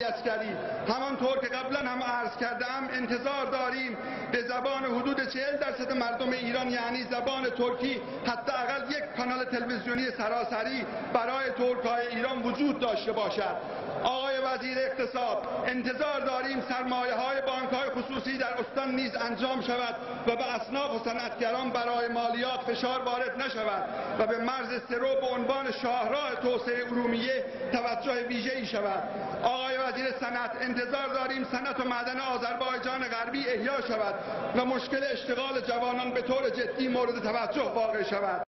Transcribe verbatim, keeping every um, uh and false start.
عسکری. همانطور که قبلا هم عرض کردم انتظار داریم به زبان حدود چهل درصد مردم ایران یعنی زبان ترکی حداقل یک کانال تلویزیونی سراسری برای ترک‌های ایران وجود داشته باشد. آقای وزیر اقتصاد، انتظار داریم سرمایه‌های بانک‌های خصوصی در استان نیز انجام شود و به اصناف و صنعتگران برای مالیات فشار وارد نشود و به مرز سرو به عنوان شاهراه توسعه ارومیه توجه ویژه‌ای شود. آقای وزیر صنعت، انتظار داریم صنعت و معدن آذربایجان غربی احیا شود و مشکل اشتغال جوانان به طور جدی مورد توجه واقع شود.